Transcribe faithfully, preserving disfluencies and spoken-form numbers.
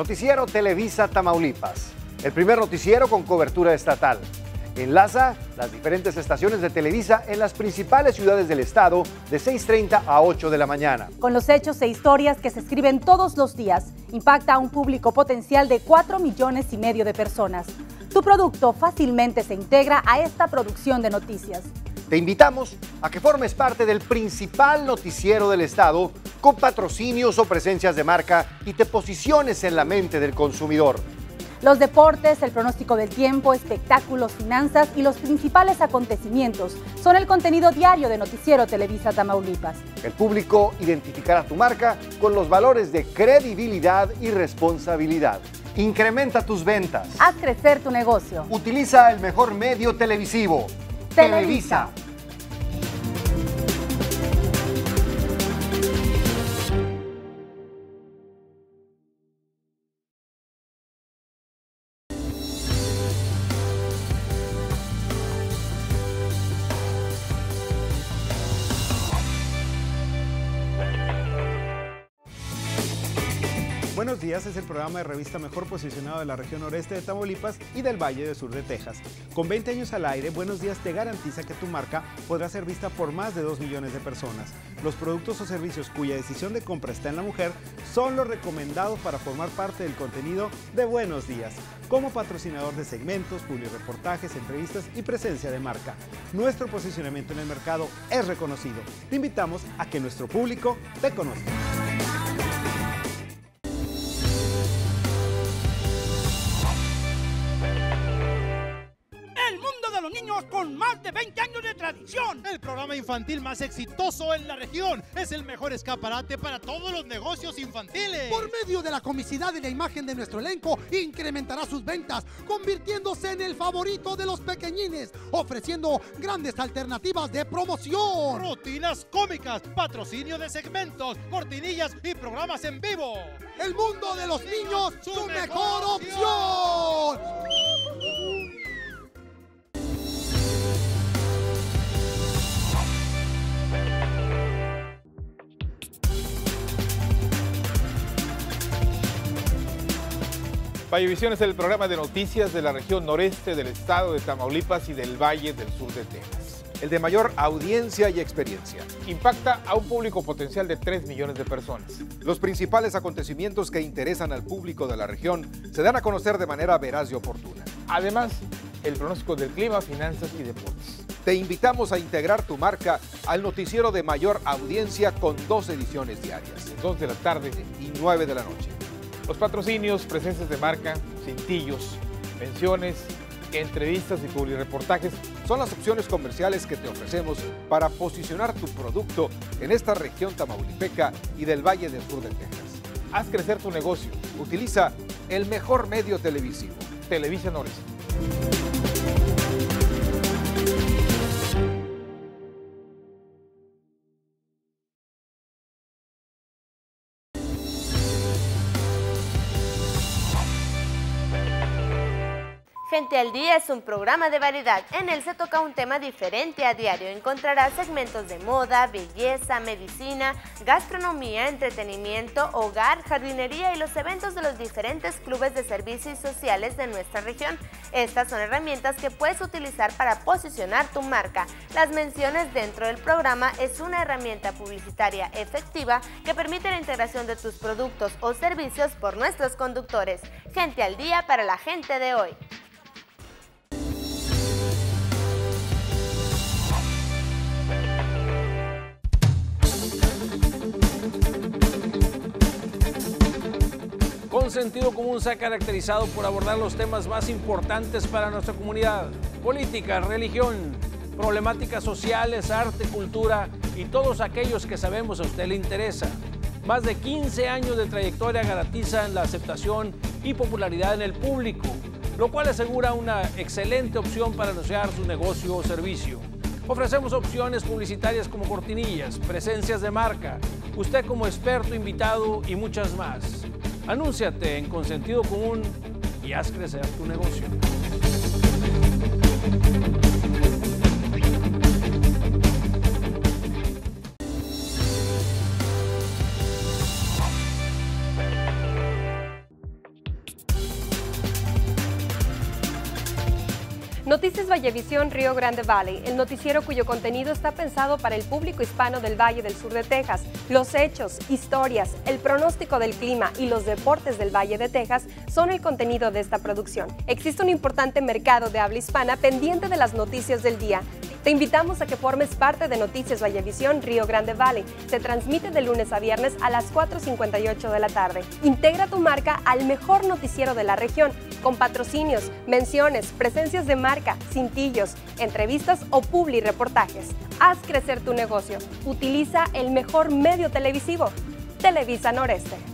Noticiero Televisa Tamaulipas, el primer noticiero con cobertura estatal. Enlaza las diferentes estaciones de Televisa en las principales ciudades del estado de seis treinta a ocho de la mañana. Con los hechos e historias que se escriben todos los días, impacta a un público potencial de cuatro millones y medio de personas. Tu producto fácilmente se integra a esta producción de noticias. Te invitamos a que formes parte del principal noticiero del estado con patrocinios o presencias de marca y te posiciones en la mente del consumidor. Los deportes, el pronóstico del tiempo, espectáculos, finanzas y los principales acontecimientos son el contenido diario de Noticiero Televisa Tamaulipas. El público identificará tu marca con los valores de credibilidad y responsabilidad. Incrementa tus ventas. Haz crecer tu negocio. Utiliza el mejor medio televisivo. Televisa. Buenos días, es el programa de revista mejor posicionado de la región noreste de Tamaulipas y del Valle del Sur de Texas. Con veinte años al aire, Buenos Días te garantiza que tu marca podrá ser vista por más de dos millones de personas. Los productos o servicios cuya decisión de compra está en la mujer son los recomendados para formar parte del contenido de Buenos Días, como patrocinador de segmentos, publireportajes, entrevistas y presencia de marca. Nuestro posicionamiento en el mercado es reconocido. Te invitamos a que nuestro público te conozca. Los niños con más de veinte años de tradición. El programa infantil más exitoso en la región. Es el mejor escaparate para todos los negocios infantiles. Por medio de la comicidad y la imagen de nuestro elenco, incrementará sus ventas, convirtiéndose en el favorito de los pequeñines, ofreciendo grandes alternativas de promoción. Rutinas cómicas, patrocinio de segmentos, cortinillas y programas en vivo. El mundo de los niños, su, su mejor, mejor opción. opción. Vallevisión es el programa de noticias de la región noreste del estado de Tamaulipas y del Valle del Sur de Texas. El de mayor audiencia y experiencia. Impacta a un público potencial de tres millones de personas. Los principales acontecimientos que interesan al público de la región se dan a conocer de manera veraz y oportuna. Además, el pronóstico del clima, finanzas y deportes. Te invitamos a integrar tu marca al noticiero de mayor audiencia con dos ediciones diarias. dos de la tarde y nueve de la noche. Los patrocinios, presencias de marca, cintillos, menciones, entrevistas y publireportajes son las opciones comerciales que te ofrecemos para posicionar tu producto en esta región tamaulipeca y del Valle del Sur de Texas. Haz crecer tu negocio. Utiliza el mejor medio televisivo. Televisa Noreste. Gente al Día es un programa de variedad. En él se toca un tema diferente a diario. Encontrarás segmentos de moda, belleza, medicina, gastronomía, entretenimiento, hogar, jardinería y los eventos de los diferentes clubes de servicios sociales de nuestra región. Estas son herramientas que puedes utilizar para posicionar tu marca. Las menciones dentro del programa es una herramienta publicitaria efectiva que permite la integración de tus productos o servicios por nuestros conductores. Gente al Día para la gente de hoy. Con Sentido Común se ha caracterizado por abordar los temas más importantes para nuestra comunidad: política, religión, problemáticas sociales, arte, cultura y todos aquellos que sabemos a usted le interesa. Más de quince años de trayectoria garantizan la aceptación y popularidad en el público, lo cual asegura una excelente opción para anunciar su negocio o servicio. Ofrecemos opciones publicitarias como cortinillas, presencias de marca, usted como experto invitado y muchas más. Anúnciate en Con Sentido Común y haz crecer tu negocio. Noticias Vallevisión Río Grande Valley, el noticiero cuyo contenido está pensado para el público hispano del Valle del Sur de Texas. Los hechos, historias, el pronóstico del clima y los deportes del Valle de Texas son el contenido de esta producción. Existe un importante mercado de habla hispana pendiente de las noticias del día. Te invitamos a que formes parte de Noticias Vallevisión Río Grande Valley. Se transmite de lunes a viernes a las cuatro cincuenta y ocho de la tarde. Integra tu marca al mejor noticiero de la región, con patrocinios, menciones, presencias de marca, cintillos, entrevistas o publi reportajes. Haz crecer tu negocio. Utiliza el mejor medio televisivo. Televisa Noreste.